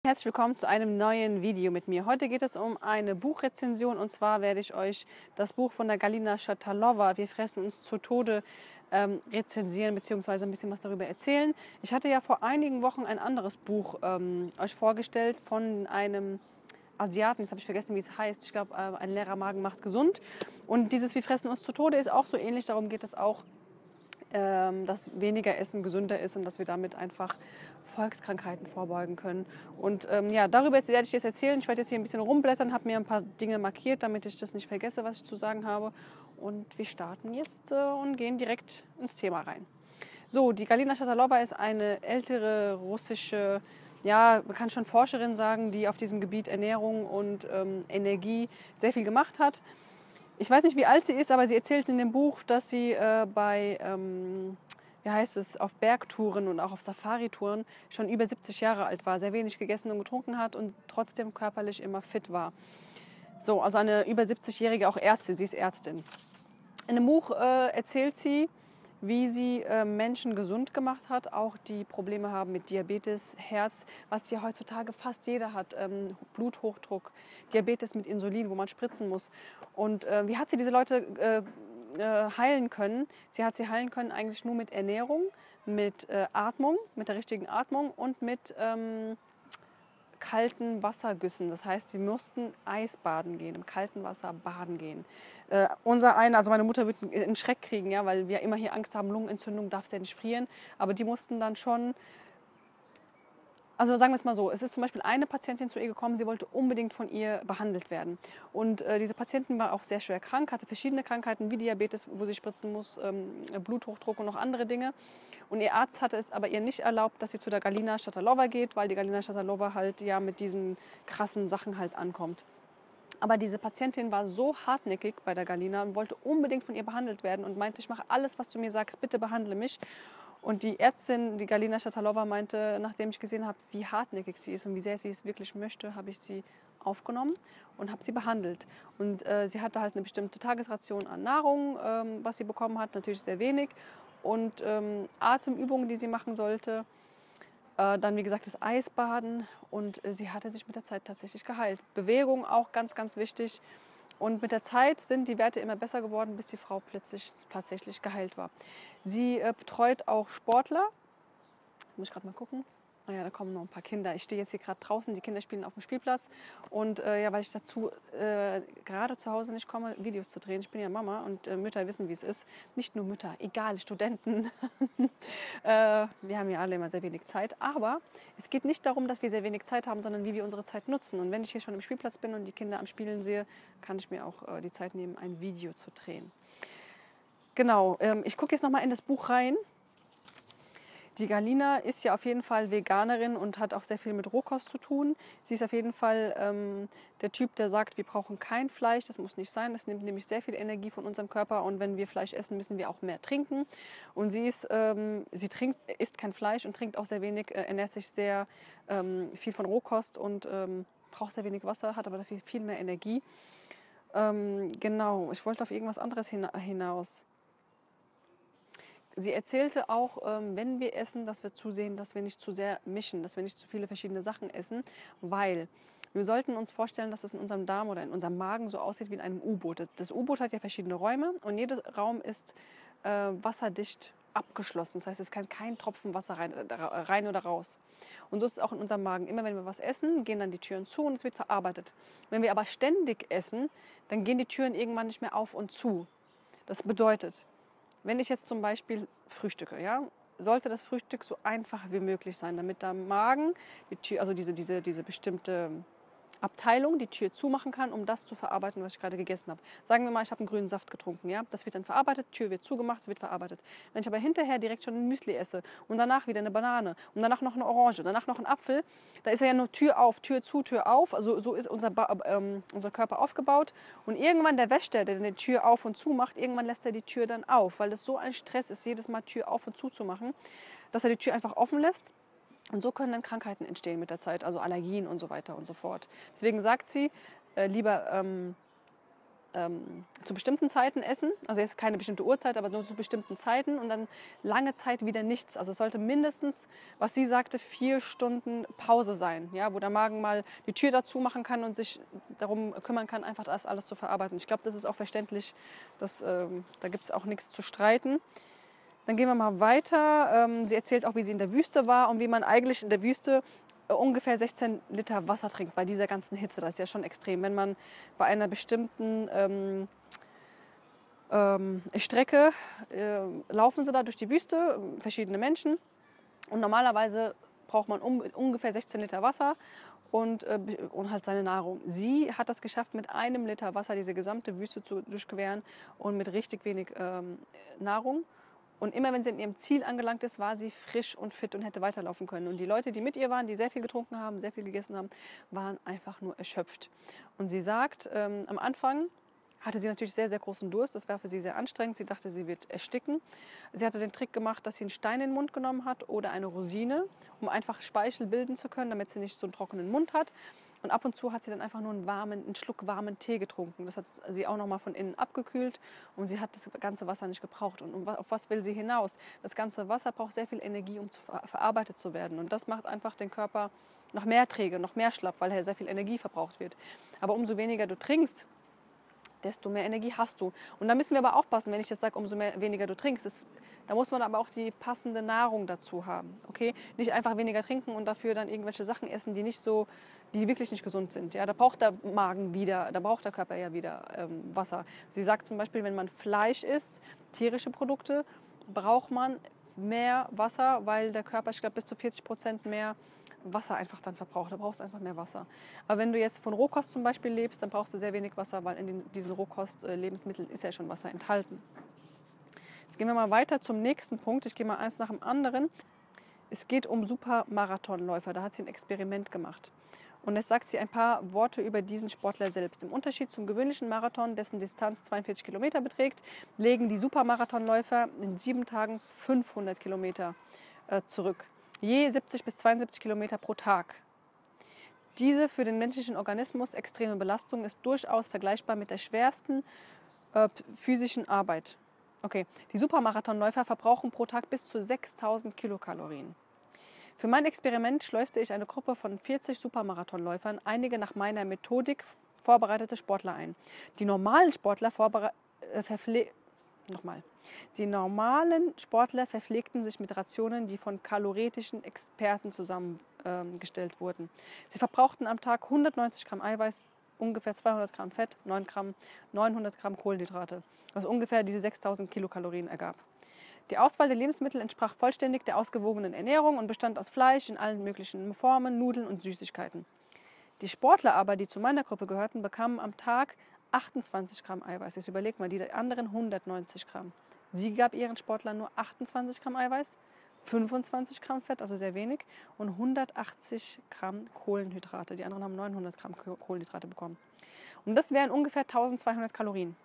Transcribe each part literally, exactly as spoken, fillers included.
Herzlich willkommen zu einem neuen Video mit mir. Heute geht es um eine Buchrezension und zwar werde ich euch das Buch von der Galina Shatalova, Wir fressen uns zu Tode, ähm, rezensieren bzw. ein bisschen was darüber erzählen. Ich hatte ja vor einigen Wochen ein anderes Buch ähm, euch vorgestellt von einem Asiaten, jetzt habe ich vergessen, wie es heißt. Ich glaube, äh, ein leerer Magen macht gesund. Und dieses Wir fressen uns zu Tode ist auch so ähnlich, darum geht es auch, dass weniger Essen gesünder ist und dass wir damit einfach Volkskrankheiten vorbeugen können. Und ähm, ja, darüber werde ich jetzt erzählen. Ich werde jetzt hier ein bisschen rumblättern, habe mir ein paar Dinge markiert, damit ich das nicht vergesse, was ich zu sagen habe. Und wir starten jetzt äh, und gehen direkt ins Thema rein. So, die Galina Shatalova ist eine ältere russische, ja, man kann schon Forscherin sagen, die auf diesem Gebiet Ernährung und ähm, Energie sehr viel gemacht hat. Ich weiß nicht, wie alt sie ist, aber sie erzählt in dem Buch, dass sie äh, bei, ähm, wie heißt es, auf Bergtouren und auch auf Safaritouren schon über siebzig Jahre alt war, sehr wenig gegessen und getrunken hat und trotzdem körperlich immer fit war. So, also eine über siebzigjährige, auch Ärztin, sie ist Ärztin. In dem Buch äh, erzählt sie, wie sie äh, Menschen gesund gemacht hat, auch die Probleme haben mit Diabetes, Herz, was ja heutzutage fast jeder hat, ähm, Bluthochdruck, Diabetes mit Insulin, wo man spritzen muss. Und äh, wie hat sie diese Leute äh, äh, heilen können? Sie hat sie heilen können eigentlich nur mit Ernährung, mit äh, Atmung, mit der richtigen Atmung und mit ähm, kalten Wassergüssen. Das heißt, sie mussten Eisbaden gehen, im kalten Wasser baden gehen. Äh, unser einer, also meine Mutter wird einen Schreck kriegen, ja, weil wir immer hier Angst haben, Lungenentzündung, darfst ja nicht frieren. Aber die mussten dann schon, also sagen wir es mal so, es ist zum Beispiel eine Patientin zu ihr gekommen, sie wollte unbedingt von ihr behandelt werden. Und äh, diese Patientin war auch sehr schwer krank, hatte verschiedene Krankheiten wie Diabetes, wo sie spritzen muss, ähm, Bluthochdruck und noch andere Dinge. Und ihr Arzt hatte es aber ihr nicht erlaubt, dass sie zu der Galina Shatalova geht, weil die Galina Shatalova halt ja mit diesen krassen Sachen halt ankommt. Aber diese Patientin war so hartnäckig bei der Galina und wollte unbedingt von ihr behandelt werden und meinte, ich mache alles, was du mir sagst, bitte behandle mich. Und die Ärztin, die Galina Shatalova, meinte, nachdem ich gesehen habe, wie hartnäckig sie ist und wie sehr sie es wirklich möchte, habe ich sie aufgenommen und habe sie behandelt. Und äh, sie hatte halt eine bestimmte Tagesration an Nahrung, ähm, was sie bekommen hat, natürlich sehr wenig. Und ähm, Atemübungen, die sie machen sollte. Äh, dann, wie gesagt, das Eisbaden. Und äh, sie hatte sich mit der Zeit tatsächlich geheilt. Bewegung auch ganz, ganz wichtig. Und mit der Zeit sind die Werte immer besser geworden, bis die Frau plötzlich tatsächlich geheilt war. Sie äh, betreut auch Sportler. Muss ich gerade mal gucken. Naja, da kommen noch ein paar Kinder. Ich stehe jetzt hier gerade draußen, die Kinder spielen auf dem Spielplatz. Und äh, ja, weil ich dazu äh, gerade zu Hause nicht komme, Videos zu drehen. Ich bin ja Mama und äh, Mütter wissen, wie es ist. Nicht nur Mütter, egal, Studenten. äh, wir haben ja alle immer sehr wenig Zeit. Aber es geht nicht darum, dass wir sehr wenig Zeit haben, sondern wie wir unsere Zeit nutzen. Und wenn ich hier schon im Spielplatz bin und die Kinder am Spielen sehe, kann ich mir auch äh, die Zeit nehmen, ein Video zu drehen. Genau, ähm, ich gucke jetzt noch mal in das Buch rein. Die Galina ist ja auf jeden Fall Veganerin und hat auch sehr viel mit Rohkost zu tun. Sie ist auf jeden Fall ähm, der Typ, der sagt, wir brauchen kein Fleisch, das muss nicht sein. Das nimmt nämlich sehr viel Energie von unserem Körper und wenn wir Fleisch essen, müssen wir auch mehr trinken. Und sie, ist, ähm, sie trinkt, isst kein Fleisch und trinkt auch sehr wenig, äh, ernährt sich sehr ähm, viel von Rohkost und ähm, braucht sehr wenig Wasser, hat aber dafür viel mehr Energie. Ähm, genau, ich wollte auf irgendwas anderes hinaus. Sie erzählte auch, wenn wir essen, dass wir zusehen, dass wir nicht zu sehr mischen, dass wir nicht zu viele verschiedene Sachen essen, weil wir sollten uns vorstellen, dass es in unserem Darm oder in unserem Magen so aussieht wie in einem U-Boot. Das U-Boot hat ja verschiedene Räume und jeder Raum ist äh, wasserdicht abgeschlossen. Das heißt, es kann kein Tropfen Wasser rein, rein oder raus. Und so ist es auch in unserem Magen. Immer wenn wir was essen, gehen dann die Türen zu und es wird verarbeitet. Wenn wir aber ständig essen, dann gehen die Türen irgendwann nicht mehr auf und zu. Das bedeutet, wenn ich jetzt zum Beispiel frühstücke, ja, sollte das Frühstück so einfach wie möglich sein, damit der Magen, die Tür, also diese, diese, diese bestimmte Abteilung die Tür zumachen kann, um das zu verarbeiten, was ich gerade gegessen habe. Sagen wir mal, ich habe einen grünen Saft getrunken, ja? Das wird dann verarbeitet, Tür wird zugemacht, es wird verarbeitet. Wenn ich aber hinterher direkt schon ein Müsli esse und danach wieder eine Banane und danach noch eine Orange, danach noch ein Apfel, da ist ja nur Tür auf, Tür zu, Tür auf. Also so ist unser, ba ähm, unser Körper aufgebaut. Und irgendwann der Wächter, der die Tür auf und zu macht, irgendwann lässt er die Tür dann auf, weil das so ein Stress ist, jedes Mal Tür auf und zu zu machen, dass er die Tür einfach offen lässt. Und so können dann Krankheiten entstehen mit der Zeit, also Allergien und so weiter und so fort. Deswegen sagt sie, äh, lieber ähm, ähm, zu bestimmten Zeiten essen, also jetzt keine bestimmte Uhrzeit, aber nur zu bestimmten Zeiten und dann lange Zeit wieder nichts. Also es sollte mindestens, was sie sagte, vier Stunden Pause sein, ja, wo der Magen mal die Tür dazu machen kann und sich darum kümmern kann, einfach das alles zu verarbeiten. Ich glaube, das ist auch verständlich, dass, ähm, da gibt es auch nichts zu streiten. Dann gehen wir mal weiter. Ähm, sie erzählt auch, wie sie in der Wüste war und wie man eigentlich in der Wüste ungefähr sechzehn Liter Wasser trinkt bei dieser ganzen Hitze. Das ist ja schon extrem. Wenn man bei einer bestimmten ähm, ähm, Strecke äh, laufen sie da durch die Wüste, verschiedene Menschen. Und normalerweise braucht man um, ungefähr sechzehn Liter Wasser und, äh, und halt seine Nahrung. Sie hat das geschafft, mit einem Liter Wasser diese gesamte Wüste zu durchqueren und mit richtig wenig ähm, Nahrung. Und immer wenn sie in ihrem Ziel angelangt ist, war sie frisch und fit und hätte weiterlaufen können. Und die Leute, die mit ihr waren, die sehr viel getrunken haben, sehr viel gegessen haben, waren einfach nur erschöpft. Und sie sagt, ähm, am Anfang hatte sie natürlich sehr, sehr großen Durst. Das war für sie sehr anstrengend. Sie dachte, sie wird ersticken. Sie hatte den Trick gemacht, dass sie einen Stein in den Mund genommen hat oder eine Rosine, um einfach Speichel bilden zu können, damit sie nicht so einen trockenen Mund hat. Und ab und zu hat sie dann einfach nur einen, warmen, einen Schluck warmen Tee getrunken. Das hat sie auch noch mal von innen abgekühlt und sie hat das ganze Wasser nicht gebraucht. Und auf was will sie hinaus? Das ganze Wasser braucht sehr viel Energie, um zu ver verarbeitet zu werden. Und das macht einfach den Körper noch mehr träge, noch mehr schlapp, weil hier sehr viel Energie verbraucht wird. Aber umso weniger du trinkst, desto mehr Energie hast du. Und da müssen wir aber aufpassen, wenn ich jetzt sage, umso mehr, weniger du trinkst. Das, da muss man aber auch die passende Nahrung dazu haben. Okay? Nicht einfach weniger trinken und dafür dann irgendwelche Sachen essen, die nicht so, die wirklich nicht gesund sind. Ja? Da braucht der Magen wieder, da braucht der Körper ja wieder ähm, Wasser. Sie sagt zum Beispiel, wenn man Fleisch isst, tierische Produkte, braucht man mehr Wasser, weil der Körper, ich glaube, bis zu vierzig Prozent mehr Wasser einfach dann verbraucht. Da brauchst du einfach mehr Wasser. Aber wenn du jetzt von Rohkost zum Beispiel lebst, dann brauchst du sehr wenig Wasser, weil in den, diesen Rohkost-Lebensmitteln ist ja schon Wasser enthalten. Jetzt gehen wir mal weiter zum nächsten Punkt. Ich gehe mal eins nach dem anderen. Es geht um Supermarathonläufer. Da hat sie ein Experiment gemacht. Und jetzt sagt sie ein paar Worte über diesen Sportler selbst. Im Unterschied zum gewöhnlichen Marathon, dessen Distanz zweiundvierzig Kilometer beträgt, legen die Supermarathonläufer in sieben Tagen fünfhundert Kilometer äh, zurück. Je siebzig bis zweiundsiebzig Kilometer pro Tag. Diese für den menschlichen Organismus extreme Belastung ist durchaus vergleichbar mit der schwersten äh, physischen Arbeit. Okay. Die Supermarathonläufer verbrauchen pro Tag bis zu sechstausend Kilokalorien. Für mein Experiment schleuste ich eine Gruppe von vierzig Supermarathonläufern, einige nach meiner Methodik vorbereitete Sportler ein. Die normalen Sportler äh, verpflegen Nochmal. Die normalen Sportler verpflegten sich mit Rationen, die von kaloretischen Experten zusammengestellt ähm, wurden. Sie verbrauchten am Tag hundertneunzig Gramm Eiweiß, ungefähr zweihundert Gramm Fett, neun Gramm, neunhundert Gramm Kohlenhydrate, was ungefähr diese sechstausend Kilokalorien ergab. Die Auswahl der Lebensmittel entsprach vollständig der ausgewogenen Ernährung und bestand aus Fleisch in allen möglichen Formen, Nudeln und Süßigkeiten. Die Sportler aber, die zu meiner Gruppe gehörten, bekamen am Tag achtundzwanzig Gramm Eiweiß. Jetzt überlegt mal, die anderen hundertneunzig Gramm. Sie gab ihren Sportlern nur achtundzwanzig Gramm Eiweiß, fünfundzwanzig Gramm Fett, also sehr wenig, und hundertachtzig Gramm Kohlenhydrate. Die anderen haben neunhundert Gramm Kohlenhydrate bekommen. Und das wären ungefähr eintausendzweihundert Kalorien,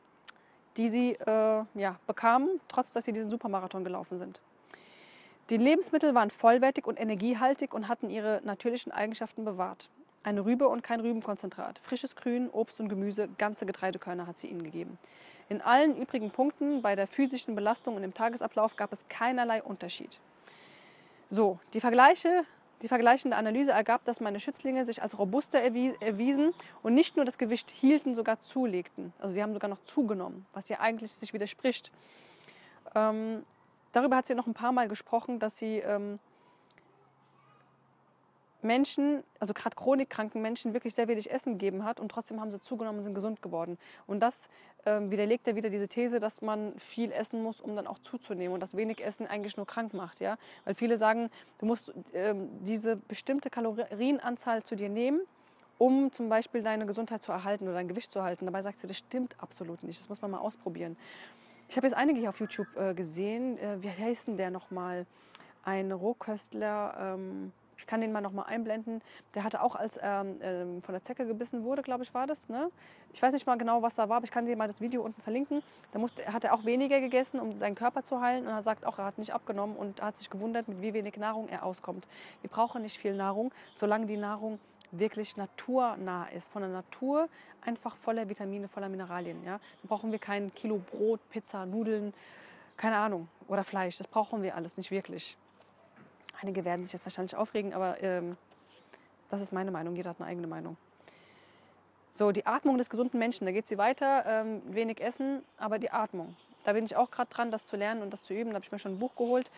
die sie äh, ja, bekamen, trotz dass sie diesen Supermarathon gelaufen sind. Die Lebensmittel waren vollwertig und energiehaltig und hatten ihre natürlichen Eigenschaften bewahrt. Eine Rübe und kein Rübenkonzentrat. Frisches Grün, Obst und Gemüse, ganze Getreidekörner hat sie ihnen gegeben. In allen übrigen Punkten bei der physischen Belastung und im Tagesablauf gab es keinerlei Unterschied. So, die, Vergleiche, die vergleichende Analyse ergab, dass meine Schützlinge sich als robuster erwiesen und nicht nur das Gewicht hielten, sogar zulegten. Also sie haben sogar noch zugenommen, was ja eigentlich sich widerspricht. Ähm, darüber hat sie noch ein paar Mal gesprochen, dass sie ähm, Menschen, also gerade chronikkranken Menschen, wirklich sehr wenig Essen gegeben hat und trotzdem haben sie zugenommen und sind gesund geworden. Und das ähm, widerlegt ja wieder diese These, dass man viel essen muss, um dann auch zuzunehmen und dass wenig Essen eigentlich nur krank macht. Ja? Weil viele sagen, du musst ähm, diese bestimmte Kalorienanzahl zu dir nehmen, um zum Beispiel deine Gesundheit zu erhalten oder dein Gewicht zu erhalten. Dabei sagt sie, das stimmt absolut nicht. Das muss man mal ausprobieren. Ich habe jetzt einige hier auf YouTube äh, gesehen. Äh, wie heißt denn der nochmal? Ein Rohköstler. Ähm, Ich kann den mal noch mal einblenden. Der hatte auch, als er ähm, von der Zecke gebissen wurde, glaube ich, war das. Ne? Ich weiß nicht mal genau, was da war, aber ich kann dir mal das Video unten verlinken. Da musste, hat er auch weniger gegessen, um seinen Körper zu heilen. Und er sagt auch, er hat nicht abgenommen und hat sich gewundert, mit wie wenig Nahrung er auskommt. Wir brauchen nicht viel Nahrung, solange die Nahrung wirklich naturnah ist, von der Natur einfach voller Vitamine, voller Mineralien. Ja? Da brauchen wir kein Kilo Brot, Pizza, Nudeln, keine Ahnung, oder Fleisch. Das brauchen wir alles nicht wirklich. Einige werden sich jetzt wahrscheinlich aufregen, aber ähm, das ist meine Meinung. Jeder hat eine eigene Meinung. So, die Atmung des gesunden Menschen, da geht sie weiter. Ähm, wenig essen, aber die Atmung. Da bin ich auch gerade dran, das zu lernen und das zu üben. Da habe ich mir schon ein Buch geholt,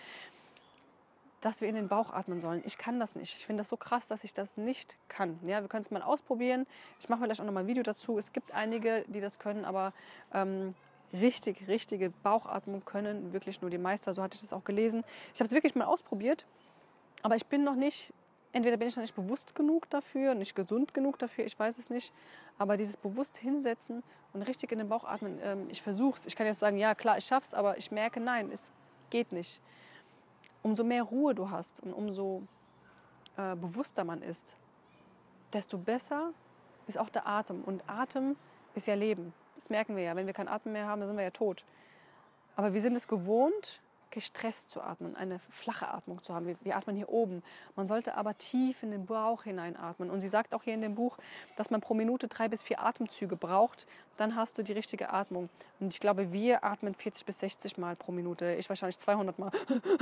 dass wir in den Bauch atmen sollen. Ich kann das nicht. Ich finde das so krass, dass ich das nicht kann. Ja, wir können es mal ausprobieren. Ich mache vielleicht auch noch mal ein Video dazu. Es gibt einige, die das können, aber ähm, richtig, richtige Bauchatmung können wirklich nur die Meister. So hatte ich das auch gelesen. Ich habe es wirklich mal ausprobiert, aber ich bin noch nicht, entweder bin ich noch nicht bewusst genug dafür, nicht gesund genug dafür, ich weiß es nicht. Aber dieses bewusst hinsetzen und richtig in den Bauch atmen, ähm, ich versuche es. Ich kann jetzt sagen, ja klar, ich schaffe es, aber ich merke, nein, es geht nicht. Umso mehr Ruhe du hast und umso äh, bewusster man ist, desto besser ist auch der Atem. Und Atem ist ja Leben. Das merken wir ja. Wenn wir keinen Atem mehr haben, dann sind wir ja tot. Aber wir sind es gewohnt, gestresst zu atmen, eine flache Atmung zu haben. Wir, wir atmen hier oben. Man sollte aber tief in den Bauch hineinatmen. Und sie sagt auch hier in dem Buch, dass man pro Minute drei bis vier Atemzüge braucht. Dann hast du die richtige Atmung. Und ich glaube, wir atmen vierzig bis sechzig Mal pro Minute. Ich wahrscheinlich zweihundert Mal.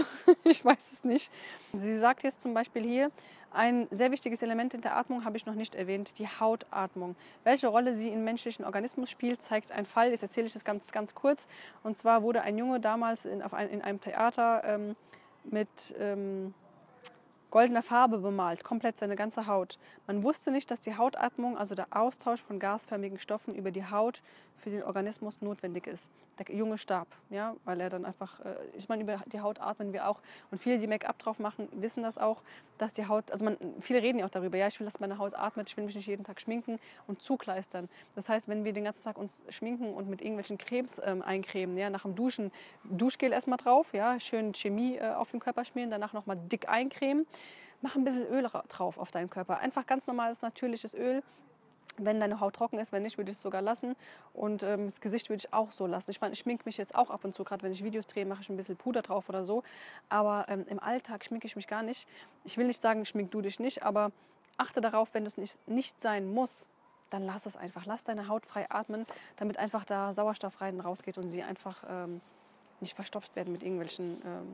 Ich weiß es nicht. Sie sagt jetzt zum Beispiel hier, ein sehr wichtiges Element in der Atmung habe ich noch nicht erwähnt, die Hautatmung. Welche Rolle sie im menschlichen Organismus spielt, zeigt ein Fall. Jetzt erzähle ich das ganz, ganz kurz. Und zwar wurde ein Junge damals in, auf ein, in einem Theater ähm, mit ähm, goldener Farbe bemalt, komplett seine ganze Haut. Man wusste nicht, dass die Hautatmung, also der Austausch von gasförmigen Stoffen über die Haut, für den Organismus notwendig ist. Der Junge starb, ja, weil er dann einfach, äh, ich meine, über die Haut atmen wir auch. Und viele, die Make-up drauf machen, wissen das auch, dass die Haut, also man, viele reden ja auch darüber, ja, ich will, dass meine Haut atmet, ich will mich nicht jeden Tag schminken und zukleistern. Das heißt, wenn wir den ganzen Tag uns schminken und mit irgendwelchen Cremes ähm, eincremen, ja, nach dem Duschen, Duschgel erstmal drauf, ja, schön Chemie äh, auf den Körper schmieren, danach nochmal dick eincremen, mach ein bisschen Öl drauf auf deinen Körper. Einfach ganz normales, natürliches Öl. Wenn deine Haut trocken ist, wenn nicht, würde ich es sogar lassen. Und ähm, das Gesicht würde ich auch so lassen. Ich meine, ich schminke mich jetzt auch ab und zu, gerade wenn ich Videos drehe, mache ich ein bisschen Puder drauf oder so. Aber ähm, im Alltag schminke ich mich gar nicht. Ich will nicht sagen, schmink du dich nicht, aber achte darauf, wenn es nicht, nicht sein muss, dann lass es einfach. Lass deine Haut frei atmen, damit einfach da Sauerstoff rein und raus geht und sie einfach ähm, nicht verstopft werden mit irgendwelchen, ähm,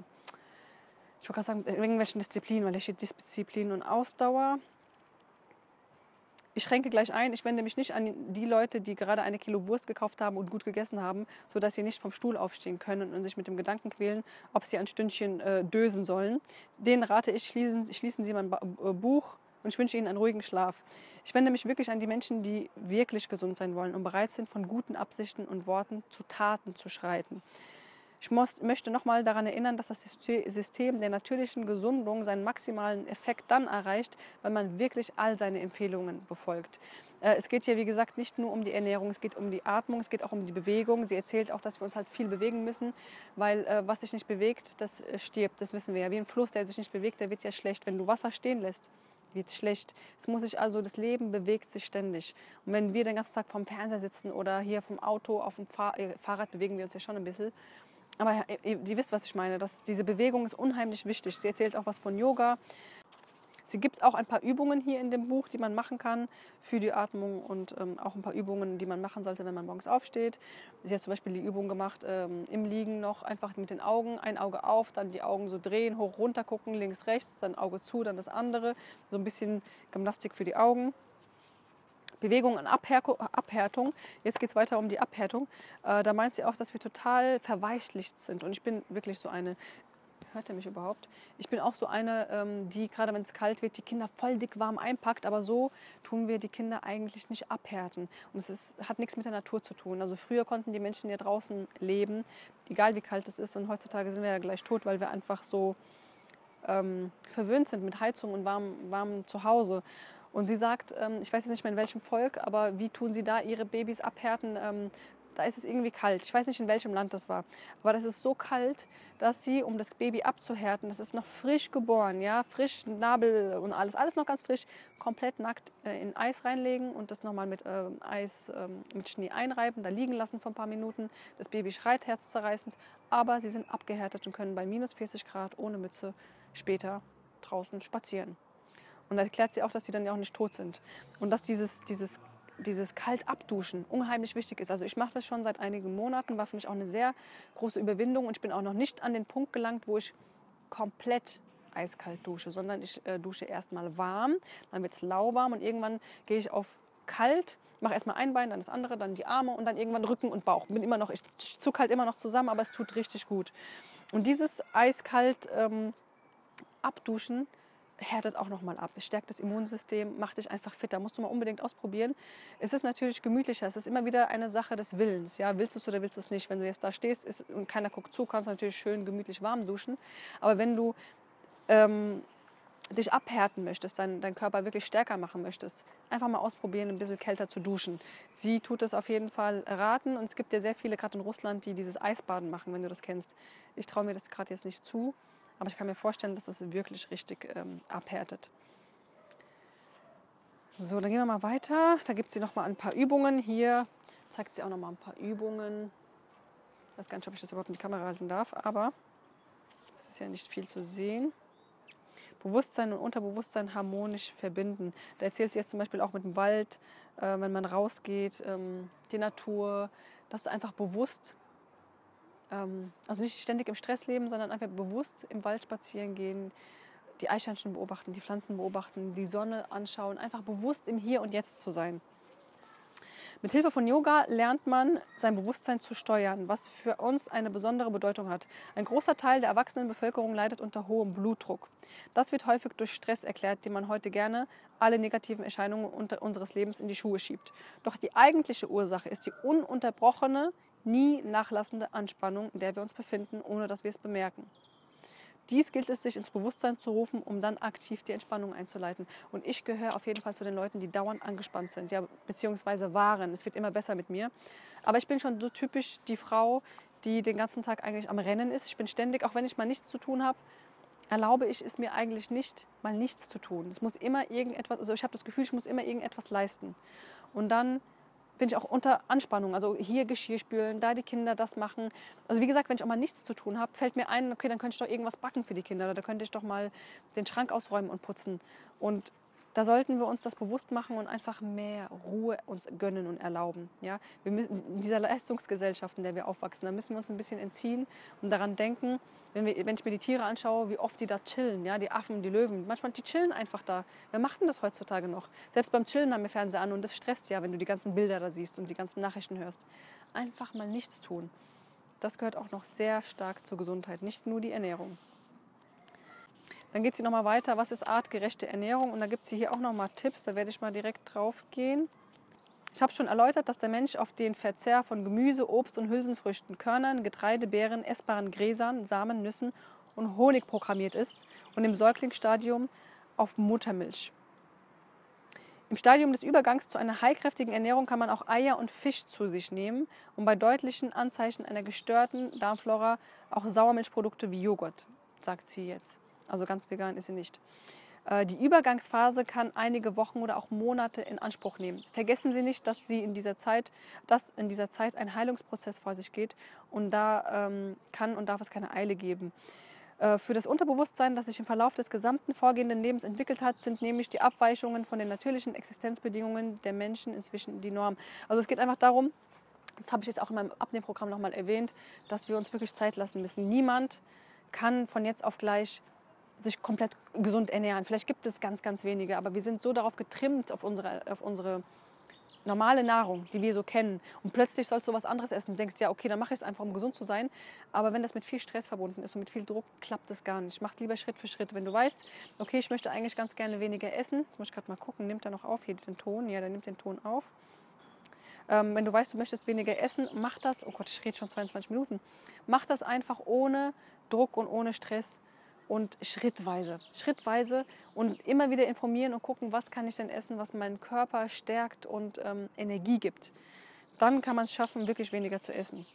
ich wollte gerade sagen, irgendwelchen Disziplinen, weil hier steht Disziplin und Ausdauer. Ich schränke gleich ein, ich wende mich nicht an die Leute, die gerade eine Kilo Wurst gekauft haben und gut gegessen haben, sodass sie nicht vom Stuhl aufstehen können und sich mit dem Gedanken quälen, ob sie ein Stündchen äh, dösen sollen. Denen rate ich, schließen, schließen Sie mein ba äh, Buch und ich wünsche Ihnen einen ruhigen Schlaf. Ich wende mich wirklich an die Menschen, die wirklich gesund sein wollen und bereit sind, von guten Absichten und Worten zu Taten zu schreiten. Ich muss, möchte nochmal daran erinnern, dass das System der natürlichen Gesundung seinen maximalen Effekt dann erreicht, wenn man wirklich all seine Empfehlungen befolgt. Äh, es geht hier, wie gesagt, nicht nur um die Ernährung, es geht um die Atmung, es geht auch um die Bewegung. Sie erzählt auch, dass wir uns halt viel bewegen müssen, weil äh, was sich nicht bewegt, das äh, stirbt, das wissen wir ja. Wie ein Fluss, der sich nicht bewegt, der wird ja schlecht. Wenn du Wasser stehen lässt, wird es schlecht. Es muss sich also, das Leben bewegt sich ständig. Und wenn wir den ganzen Tag vorm Fernseher sitzen oder hier vom Auto auf dem Fahr äh, Fahrrad bewegen wir uns ja schon ein bisschen. Aber ihr, ihr wisst, was ich meine. Dass diese Bewegung ist unheimlich wichtig. Sie erzählt auch was von Yoga. Sie gibt auch ein paar Übungen hier in dem Buch, die man machen kann für die Atmung und ähm, auch ein paar Übungen, die man machen sollte, wenn man morgens aufsteht. Sie hat zum Beispiel die Übung gemacht, ähm, im Liegen noch einfach mit den Augen, ein Auge auf, dann die Augen so drehen, hoch, runter gucken, links, rechts, dann Auge zu, dann das andere. So ein bisschen Gymnastik für die Augen. Bewegung und Abhärtung. Jetzt geht es weiter um die Abhärtung. Äh, da meint sie auch, dass wir total verweichlicht sind. Und ich bin wirklich so eine, hört ihr mich überhaupt? Ich bin auch so eine, ähm, die gerade wenn es kalt wird, die Kinder voll dick warm einpackt. Aber so tun wir die Kinder eigentlich nicht abhärten. Und es ist, hat nichts mit der Natur zu tun. Also früher konnten die Menschen ja draußen leben, egal wie kalt es ist. Und heutzutage sind wir ja gleich tot, weil wir einfach so ähm, verwöhnt sind mit Heizung und warmem warm Zuhause. Und sie sagt, ähm, ich weiß jetzt nicht mehr in welchem Volk, aber wie tun sie da ihre Babys abhärten? Ähm, da ist es irgendwie kalt. Ich weiß nicht, in welchem Land das war. Aber das ist so kalt, dass sie, um das Baby abzuhärten, das ist noch frisch geboren, ja, frisch, Nabel und alles, alles noch ganz frisch, komplett nackt äh, in Eis reinlegen und das nochmal mit äh, Eis, äh, mit Schnee einreiben, da liegen lassen für ein paar Minuten. Das Baby schreit herzzerreißend, aber sie sind abgehärtet und können bei minus vierzig Grad ohne Mütze später draußen spazieren. Und da erklärt sie auch, dass sie dann ja auch nicht tot sind. Und dass dieses, dieses, dieses kalt abduschen unheimlich wichtig ist. Also ich mache das schon seit einigen Monaten, war für mich auch eine sehr große Überwindung. Und ich bin auch noch nicht an den Punkt gelangt, wo ich komplett eiskalt dusche, sondern ich äh, dusche erstmal warm, dann wird es lauwarm und irgendwann gehe ich auf kalt, mache erstmal ein Bein, dann das andere, dann die Arme und dann irgendwann Rücken und Bauch. Bin immer noch, ich zucke halt immer noch zusammen, aber es tut richtig gut. Und dieses eiskalt ähm, abduschen härtet auch nochmal ab. Es stärkt das Immunsystem, macht dich einfach fitter. Musst du mal unbedingt ausprobieren. Es ist natürlich gemütlicher. Es ist immer wieder eine Sache des Willens. Ja, willst du es oder willst du es nicht? Wenn du jetzt da stehst ist, und keiner guckt zu, kannst du natürlich schön gemütlich warm duschen. Aber wenn du ähm, dich abhärten möchtest, deinen dein Körper wirklich stärker machen möchtest, einfach mal ausprobieren, ein bisschen kälter zu duschen. Sie tut es auf jeden Fall raten. Und es gibt ja sehr viele, gerade in Russland, die dieses Eisbaden machen, wenn du das kennst. Ich traue mir das gerade jetzt nicht zu. Aber ich kann mir vorstellen, dass das wirklich richtig ähm, abhärtet. So, dann gehen wir mal weiter. Da gibt sie noch mal ein paar Übungen. Hier zeigt sie auch noch mal ein paar Übungen. Ich weiß gar nicht, ob ich das überhaupt in die Kamera halten darf, aber es ist ja nicht viel zu sehen. Bewusstsein und Unterbewusstsein harmonisch verbinden. Da erzählt sie jetzt zum Beispiel auch mit dem Wald, äh, wenn man rausgeht, ähm, die Natur, dass du einfach bewusst also nicht ständig im Stress leben, sondern einfach bewusst im Wald spazieren gehen, die Eichhörnchen beobachten, die Pflanzen beobachten, die Sonne anschauen, einfach bewusst im Hier und Jetzt zu sein. Mit Hilfe von Yoga lernt man, sein Bewusstsein zu steuern, was für uns eine besondere Bedeutung hat. Ein großer Teil der erwachsenen Bevölkerung leidet unter hohem Blutdruck. Das wird häufig durch Stress erklärt, den man heute gerne alle negativen Erscheinungen unseres Lebens in die Schuhe schiebt. Doch die eigentliche Ursache ist die ununterbrochene, nie nachlassende Anspannung, in der wir uns befinden, ohne dass wir es bemerken. Dies gilt es, sich ins Bewusstsein zu rufen, um dann aktiv die Entspannung einzuleiten. Und ich gehöre auf jeden Fall zu den Leuten, die dauernd angespannt sind, ja, beziehungsweise waren. Es wird immer besser mit mir. Aber ich bin schon so typisch die Frau, die den ganzen Tag eigentlich am Rennen ist. Ich bin ständig, auch wenn ich mal nichts zu tun habe, erlaube ich es mir eigentlich nicht, mal nichts zu tun. Es muss immer irgendetwas, also ich habe das Gefühl, ich muss immer irgendetwas leisten. Und dann bin ich auch unter Anspannung. Also hier Geschirr spülen, da die Kinder das machen. Also wie gesagt, wenn ich auch mal nichts zu tun habe, fällt mir ein, okay, dann könnte ich doch irgendwas backen für die Kinder. Oder da könnte ich doch mal den Schrank ausräumen und putzen. Und da sollten wir uns das bewusst machen und einfach mehr Ruhe uns gönnen und erlauben. Ja? Wir müssen, in dieser Leistungsgesellschaft, in der wir aufwachsen, da müssen wir uns ein bisschen entziehen und daran denken, wenn, wir, wenn ich mir die Tiere anschaue, wie oft die da chillen, ja? Die Affen, die Löwen, manchmal die chillen einfach da. Wer macht denn das heutzutage noch? Selbst beim Chillen haben wir Fernseher an und das stresst ja, wenn du die ganzen Bilder da siehst und die ganzen Nachrichten hörst. Einfach mal nichts tun. Das gehört auch noch sehr stark zur Gesundheit, nicht nur die Ernährung. Dann geht sie noch mal weiter, was ist artgerechte Ernährung? Und da gibt sie hier auch noch mal Tipps, da werde ich mal direkt drauf gehen. Ich habe schon erläutert, dass der Mensch auf den Verzehr von Gemüse, Obst und Hülsenfrüchten, Körnern, Getreide, Beeren, essbaren Gräsern, Samen, Nüssen und Honig programmiert ist und im Säuglingsstadium auf Muttermilch. Im Stadium des Übergangs zu einer heilkräftigen Ernährung kann man auch Eier und Fisch zu sich nehmen und bei deutlichen Anzeichen einer gestörten Darmflora auch Sauermilchprodukte wie Joghurt, sagt sie jetzt. Also ganz vegan ist sie nicht. Die Übergangsphase kann einige Wochen oder auch Monate in Anspruch nehmen. Vergessen Sie nicht, dass, Sie in dieser Zeit, dass in dieser Zeit ein Heilungsprozess vor sich geht und da ähm, kann und darf es keine Eile geben. Äh, für das Unterbewusstsein, das sich im Verlauf des gesamten vorgehenden Lebens entwickelt hat, sind nämlich die Abweichungen von den natürlichen Existenzbedingungen der Menschen inzwischen die Norm. Also es geht einfach darum, das habe ich jetzt auch in meinem Abnehmprogramm nochmal erwähnt, dass wir uns wirklich Zeit lassen müssen. Niemand kann von jetzt auf gleich sich komplett gesund ernähren. Vielleicht gibt es ganz, ganz wenige, aber wir sind so darauf getrimmt, auf unsere, auf unsere normale Nahrung, die wir so kennen. Und plötzlich sollst du was anderes essen. Du denkst, ja, okay, dann mache ich es einfach, um gesund zu sein. Aber wenn das mit viel Stress verbunden ist und mit viel Druck, klappt das gar nicht. Mach lieber Schritt für Schritt. Wenn du weißt, okay, ich möchte eigentlich ganz gerne weniger essen, jetzt muss ich gerade mal gucken, nimmt er noch auf, hier den Ton, ja, der nimmt den Ton auf. Ähm, wenn du weißt, du möchtest weniger essen, mach das, oh Gott, ich rede schon zweiundzwanzig Minuten, mach das einfach ohne Druck und ohne Stress. Und schrittweise, schrittweise und immer wieder informieren und gucken, was kann ich denn essen, was meinen Körper stärkt und ähm, Energie gibt. Dann kann man es schaffen, wirklich weniger zu essen.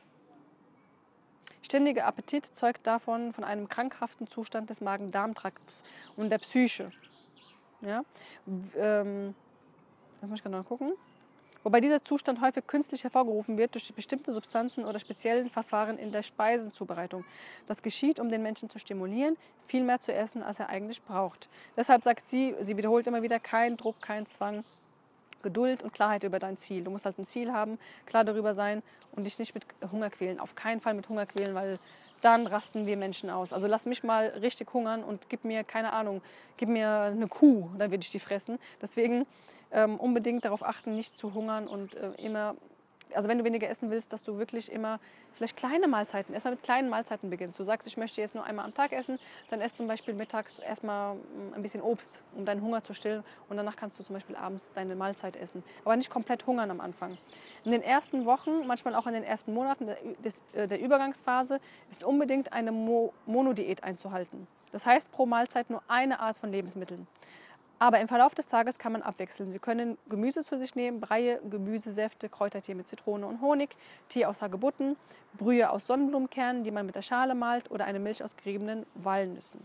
Ständiger Appetit zeugt davon von einem krankhaften Zustand des Magen-Darm-Trakts und der Psyche. Ja? Ähm, das muss ich gerade noch gucken. wobei dieser Zustand häufig künstlich hervorgerufen wird durch bestimmte Substanzen oder speziellen Verfahren in der Speisenzubereitung. Das geschieht, um den Menschen zu stimulieren, viel mehr zu essen, als er eigentlich braucht. Deshalb sagt sie, sie wiederholt immer wieder, kein Druck, kein Zwang, Geduld und Klarheit über dein Ziel. Du musst halt ein Ziel haben, klar darüber sein und dich nicht mit Hunger quälen. Auf keinen Fall mit Hunger quälen, weil dann rasten wir Menschen aus. Also lass mich mal richtig hungern und gib mir, keine Ahnung, gib mir eine Kuh, dann werde ich die fressen. Deswegen ähm, unbedingt darauf achten, nicht zu hungern und äh, immer, also wenn du weniger essen willst, dass du wirklich immer vielleicht kleine Mahlzeiten, erstmal mit kleinen Mahlzeiten beginnst. Du sagst, ich möchte jetzt nur einmal am Tag essen, dann esst zum Beispiel mittags erstmal ein bisschen Obst, um deinen Hunger zu stillen und danach kannst du zum Beispiel abends deine Mahlzeit essen. Aber nicht komplett hungern am Anfang. In den ersten Wochen, manchmal auch in den ersten Monaten der, des, der Übergangsphase, ist unbedingt eine Mo Monodiät einzuhalten. Das heißt pro Mahlzeit nur eine Art von Lebensmitteln. Aber im Verlauf des Tages kann man abwechseln. Sie können Gemüse zu sich nehmen, Breie, Gemüsesäfte, Kräutertee mit Zitrone und Honig, Tee aus Hagebutten, Brühe aus Sonnenblumenkernen, die man mit der Schale malt, oder eine Milch aus geriebenen Walnüssen.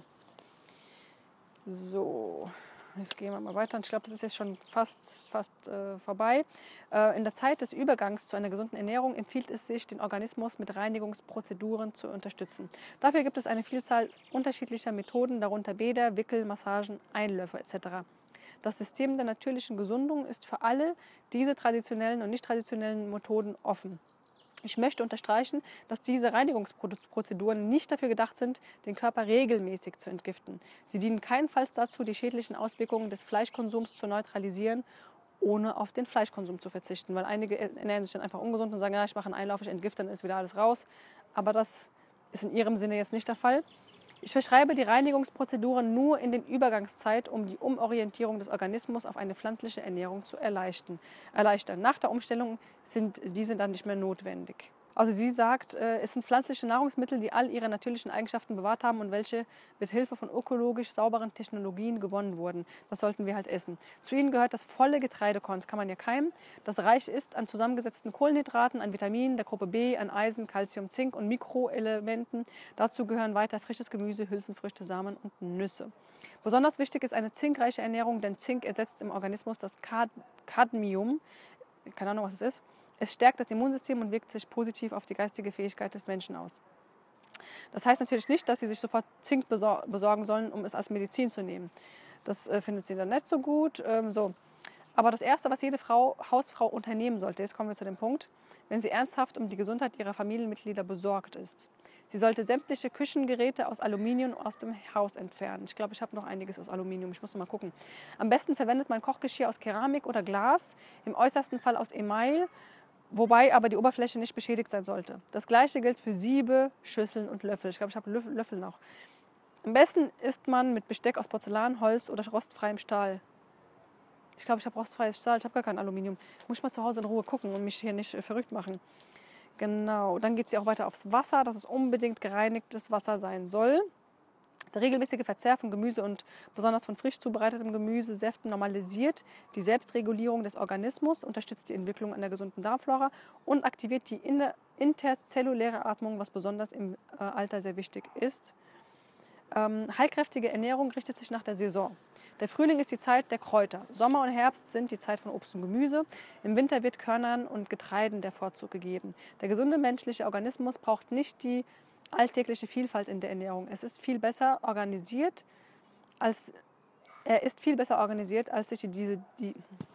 So, jetzt gehen wir mal weiter. Ich glaube, das ist jetzt schon fast, fast äh, vorbei. Äh, in der Zeit des Übergangs zu einer gesunden Ernährung empfiehlt es sich, den Organismus mit Reinigungsprozeduren zu unterstützen. Dafür gibt es eine Vielzahl unterschiedlicher Methoden, darunter Bäder, Wickel, Massagen, Einläufe et cetera. Das System der natürlichen Gesundung ist für alle diese traditionellen und nicht traditionellen Methoden offen. Ich möchte unterstreichen, dass diese Reinigungsprozeduren nicht dafür gedacht sind, den Körper regelmäßig zu entgiften. Sie dienen keinenfalls dazu, die schädlichen Auswirkungen des Fleischkonsums zu neutralisieren, ohne auf den Fleischkonsum zu verzichten. Weil einige ernähren sich dann einfach ungesund und sagen, ja, ich mache einen Einlauf, ich entgifte, dann ist wieder alles raus. Aber das ist in ihrem Sinne jetzt nicht der Fall. Ich verschreibe die Reinigungsprozeduren nur in den Übergangszeit, um die Umorientierung des Organismus auf eine pflanzliche Ernährung zu erleichtern. Nach der Umstellung sind diese dann nicht mehr notwendig. Also sie sagt, es sind pflanzliche Nahrungsmittel, die all ihre natürlichen Eigenschaften bewahrt haben und welche mit Hilfe von ökologisch sauberen Technologien gewonnen wurden. Das sollten wir halt essen. Zu ihnen gehört das volle Getreidekorn, das kann man ja keimen, das reich ist an zusammengesetzten Kohlenhydraten, an Vitaminen der Gruppe B, an Eisen, Calcium, Zink und Mikroelementen. Dazu gehören weiter frisches Gemüse, Hülsenfrüchte, Samen und Nüsse. Besonders wichtig ist eine zinkreiche Ernährung, denn Zink ersetzt im Organismus das Cadmium, keine Ahnung, was es ist. Es stärkt das Immunsystem und wirkt sich positiv auf die geistige Fähigkeit des Menschen aus. Das heißt natürlich nicht, dass Sie sich sofort Zink besorgen sollen, um es als Medizin zu nehmen. Das äh, findet sie dann nicht so gut. Ähm, so. Aber das Erste, was jede Frau, Hausfrau unternehmen sollte, jetzt kommen wir zu dem Punkt, wenn sie ernsthaft um die Gesundheit ihrer Familienmitglieder besorgt ist. Sie sollte sämtliche Küchengeräte aus Aluminium aus dem Haus entfernen. Ich glaube, ich habe noch einiges aus Aluminium. Ich muss noch mal gucken. Am besten verwendet man Kochgeschirr aus Keramik oder Glas, im äußersten Fall aus Email, wobei aber die Oberfläche nicht beschädigt sein sollte. Das Gleiche gilt für Siebe, Schüsseln und Löffel. Ich glaube, ich habe Löffel noch. Am besten isst man mit Besteck aus Porzellan, Holz oder rostfreiem Stahl. Ich glaube, ich habe rostfreies Stahl, ich habe gar kein Aluminium. Muss ich mal zu Hause in Ruhe gucken und mich hier nicht verrückt machen. Genau, dann geht sie auch weiter aufs Wasser, dass es unbedingt gereinigtes Wasser sein soll. Der regelmäßige Verzehr von Gemüse und besonders von frisch zubereitetem Gemüse, Säften normalisiert die Selbstregulierung des Organismus, unterstützt die Entwicklung einer gesunden Darmflora und aktiviert die interzelluläre Atmung, was besonders im äh, Alter sehr wichtig ist. Ähm, heilkräftige Ernährung richtet sich nach der Saison. Der Frühling ist die Zeit der Kräuter. Sommer und Herbst sind die Zeit von Obst und Gemüse. Im Winter wird Körnern und Getreiden der Vorzug gegeben. Der gesunde menschliche Organismus braucht nicht die alltägliche Vielfalt in der Ernährung. Es ist viel besser organisiert, als er ist viel besser organisiert, als sich diese die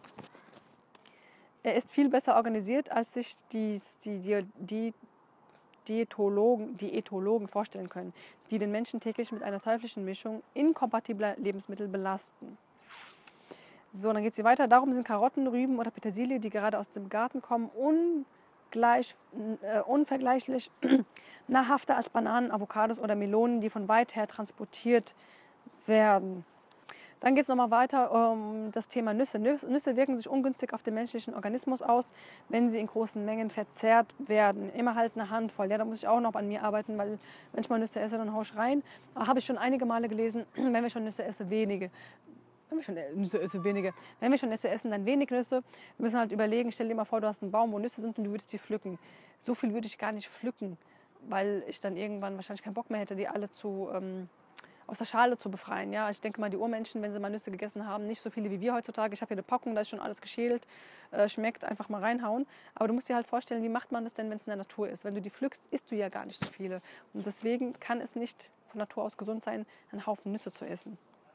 er ist viel besser organisiert, als sich dies, die, die, die Diätologen, Diätologen vorstellen können, die den Menschen täglich mit einer teuflischen Mischung inkompatibler Lebensmittel belasten. So, dann geht sie weiter. Darum sind Karotten, Rüben oder Petersilie, die gerade aus dem Garten kommen, ungleich, äh, unvergleichlich nahrhafter als Bananen, Avocados oder Melonen, die von weit her transportiert werden. Dann geht es nochmal weiter um das Thema Nüsse. Nüsse wirken sich ungünstig auf den menschlichen Organismus aus, wenn sie in großen Mengen verzehrt werden. Immer halt eine Handvoll. Ja, da muss ich auch noch an mir arbeiten, weil wenn ich mal Nüsse esse, dann haue ich rein. Aber habe ich schon einige Male gelesen, wenn wir schon Nüsse essen, wenige. Wenn wir schon Nüsse essen, wenige. Wenn wir schon Nüsse essen, dann wenig Nüsse. Wir müssen halt überlegen, stell dir mal vor, du hast einen Baum, wo Nüsse sind und du würdest sie pflücken. So viel würde ich gar nicht pflücken, weil ich dann irgendwann wahrscheinlich keinen Bock mehr hätte, die alle zu... Ähm, aus der Schale zu befreien. Ja? Ich denke mal, die Urmenschen, wenn sie mal Nüsse gegessen haben, nicht so viele wie wir heutzutage. Ich habe hier eine Packung, da ist schon alles geschält, äh, schmeckt, einfach mal reinhauen. Aber du musst dir halt vorstellen, wie macht man das denn, wenn es in der Natur ist? Wenn du die pflückst, isst du ja gar nicht so viele. Und deswegen kann es nicht von Natur aus gesund sein, einen Haufen Nüsse zu essen.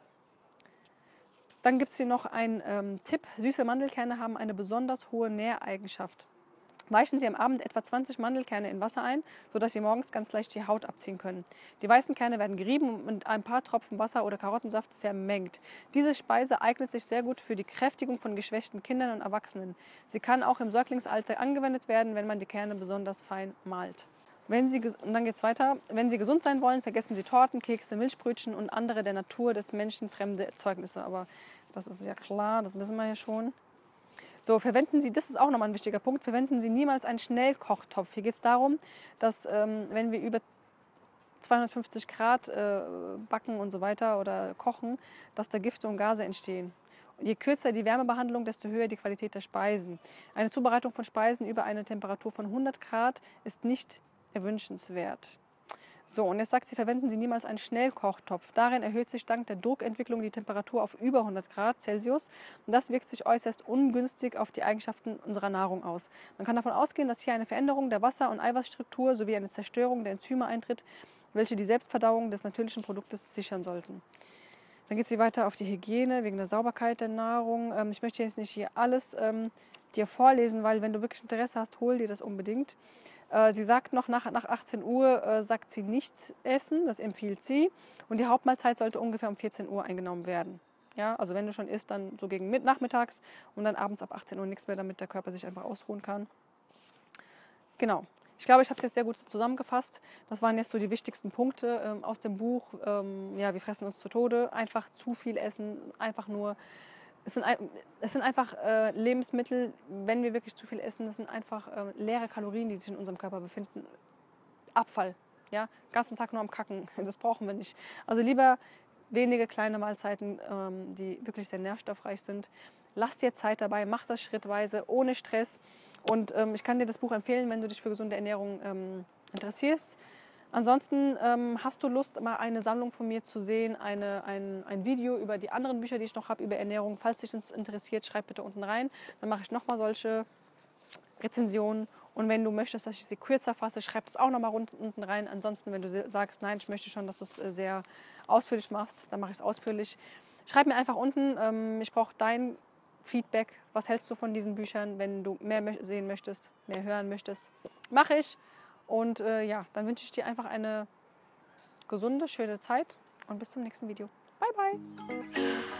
Dann gibt es hier noch einen ähm, Tipp. Süße Mandelkerne haben eine besonders hohe Nähreigenschaft. Weichen Sie am Abend etwa zwanzig Mandelkerne in Wasser ein, sodass Sie morgens ganz leicht die Haut abziehen können. Die weißen Kerne werden gerieben und mit ein paar Tropfen Wasser oder Karottensaft vermengt. Diese Speise eignet sich sehr gut für die Kräftigung von geschwächten Kindern und Erwachsenen. Sie kann auch im Säuglingsalter angewendet werden, wenn man die Kerne besonders fein mahlt. Wenn Sie, und dann geht es weiter. Wenn Sie gesund sein wollen, vergessen Sie Torten, Kekse, Milchbrötchen und andere der Natur des Menschen fremde Erzeugnisse. Aber das ist ja klar, das wissen wir ja schon. So, verwenden Sie, das ist auch nochmal ein wichtiger Punkt, verwenden Sie niemals einen Schnellkochtopf. Hier geht es darum, dass ähm, wenn wir über zweihundertfünfzig Grad äh, backen und so weiter oder kochen, dass da Gifte und Gase entstehen. Je kürzer die Wärmebehandlung, desto höher die Qualität der Speisen. Eine Zubereitung von Speisen über eine Temperatur von hundert Grad ist nicht erwünschenswert. So, und jetzt sagt sie, verwenden Sie niemals einen Schnellkochtopf. Darin erhöht sich dank der Druckentwicklung die Temperatur auf über hundert Grad Celsius. Und das wirkt sich äußerst ungünstig auf die Eigenschaften unserer Nahrung aus. Man kann davon ausgehen, dass hier eine Veränderung der Wasser- und Eiweißstruktur sowie eine Zerstörung der Enzyme eintritt, welche die Selbstverdauung des natürlichen Produktes sichern sollten. Dann geht sie weiter auf die Hygiene wegen der Sauberkeit der Nahrung. Ähm, ich möchte jetzt nicht hier alles ähm, dir vorlesen, weil wenn du wirklich Interesse hast, hol dir das unbedingt. Äh, sie sagt noch, nach, nach achtzehn Uhr äh, sagt sie nichts essen, das empfiehlt sie. Und die Hauptmahlzeit sollte ungefähr um vierzehn Uhr eingenommen werden. Ja, also wenn du schon isst, dann so gegen nachmittags und dann abends ab achtzehn Uhr nichts mehr, damit der Körper sich einfach ausruhen kann. Genau. Ich glaube, ich habe es jetzt sehr gut zusammengefasst. Das waren jetzt so die wichtigsten Punkte ähm, aus dem Buch. Ähm, ja, wir fressen uns zu Tode. Einfach zu viel essen, einfach nur. Es sind, es sind einfach äh, Lebensmittel, wenn wir wirklich zu viel essen, das sind einfach äh, leere Kalorien, die sich in unserem Körper befinden. Abfall. Ja? Den ganzen Tag nur am Kacken. Das brauchen wir nicht. Also lieber wenige kleine Mahlzeiten, ähm, die wirklich sehr nährstoffreich sind. Lass dir Zeit dabei, mach das schrittweise, ohne Stress. Und ähm, ich kann dir das Buch empfehlen, wenn du dich für gesunde Ernährung ähm, interessierst. Ansonsten ähm, hast du Lust, mal eine Sammlung von mir zu sehen, eine, ein, ein Video über die anderen Bücher, die ich noch habe über Ernährung. Falls dich das interessiert, schreib bitte unten rein. Dann mache ich nochmal solche Rezensionen. Und wenn du möchtest, dass ich sie kürzer fasse, schreib es auch nochmal unten rein. Ansonsten, wenn du sagst, nein, ich möchte schon, dass du es sehr ausführlich machst, dann mache ich es ausführlich. Schreib mir einfach unten, ähm, ich brauche dein Feedback. Was hältst du von diesen Büchern, wenn du mehr sehen möchtest, mehr hören möchtest? Mache ich. Und äh, ja, dann wünsche ich dir einfach eine gesunde, schöne Zeit und bis zum nächsten Video. Bye, bye!